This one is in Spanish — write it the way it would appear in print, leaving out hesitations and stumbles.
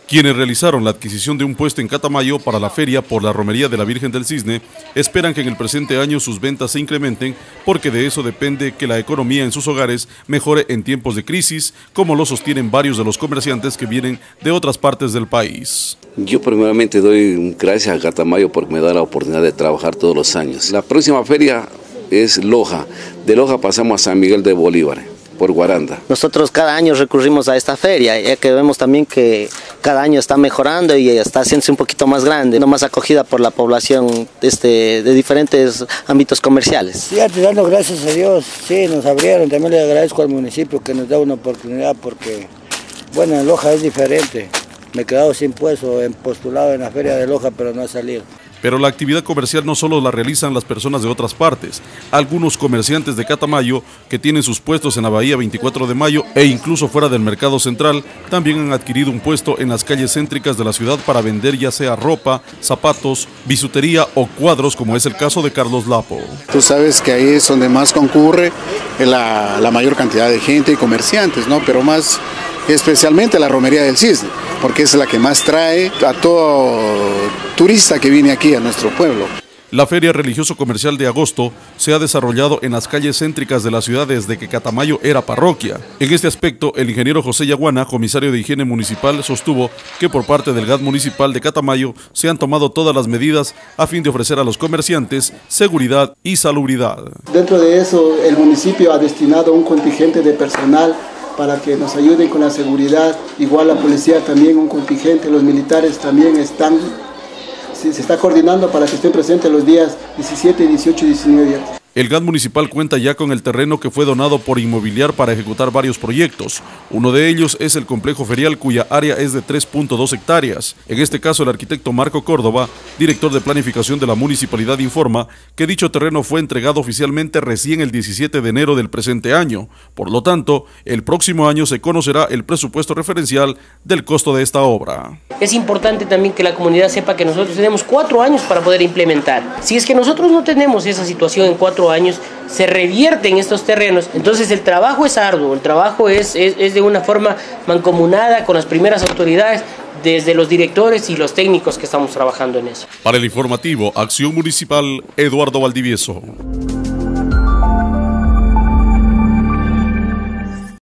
Quienes realizaron la adquisición de un puesto en Catamayo para la feria por la romería de la Virgen del Cisne esperan que en el presente año sus ventas se incrementen porque de eso depende que la economía en sus hogares mejore en tiempos de crisis, como lo sostienen varios de los comerciantes que vienen de otras partes del país. Yo primeramente doy gracias a Catamayo porque me da la oportunidad de trabajar todos los años. La próxima feria es Loja, de Loja pasamos a San Miguel de Bolívar, por Guaranda. Nosotros cada año recurrimos a esta feria, ya que vemos también que cada año está mejorando y está haciéndose un poquito más grande, más acogida por la población de diferentes ámbitos comerciales. Sí, dando gracias a Dios, sí, nos abrieron. También le agradezco al municipio que nos da una oportunidad porque, bueno, en Loja es diferente. Me he quedado sin puesto, postulado en la feria de Loja, pero no he salido. Pero la actividad comercial no solo la realizan las personas de otras partes. Algunos comerciantes de Catamayo que tienen sus puestos en la Bahía 24 de Mayo e incluso fuera del mercado central, también han adquirido un puesto en las calles céntricas de la ciudad para vender ya sea ropa, zapatos, bisutería o cuadros, como es el caso de Carlos Lapo. Tú sabes que ahí es donde más concurre la mayor cantidad de gente y comerciantes, ¿no? Pero más especialmente la romería del Cisne, porque es la que más trae a todo turista que viene aquí a nuestro pueblo. La Feria Religioso-Comercial de agosto se ha desarrollado en las calles céntricas de la ciudad desde que Catamayo era parroquia. En este aspecto, el ingeniero José Yaguana, comisario de Higiene Municipal, sostuvo que por parte del GAT Municipal de Catamayo se han tomado todas las medidas a fin de ofrecer a los comerciantes seguridad y salubridad. Dentro de eso, el municipio ha destinado un contingente de personal para que nos ayuden con la seguridad, igual la policía también, un contingente, los militares también se está coordinando para que estén presentes los días 17, 18 y 19. El GAT municipal cuenta ya con el terreno que fue donado por Inmobiliar para ejecutar varios proyectos. Uno de ellos es el complejo ferial, cuya área es de 3.2 hectáreas. En este caso, el arquitecto Marco Córdoba, director de planificación de la municipalidad, informa que dicho terreno fue entregado oficialmente recién el 17 de enero del presente año. Por lo tanto, el próximo año se conocerá el presupuesto referencial del costo de esta obra. Es importante también que la comunidad sepa que nosotros tenemos 4 años para poder implementar. Si es que nosotros no tenemos esa situación en 4 años, se revierten estos terrenos, entonces el trabajo es arduo, el trabajo es de una forma mancomunada con las primeras autoridades, desde los directores y los técnicos que estamos trabajando en eso. Para el informativo Acción Municipal, Eduardo Valdivieso.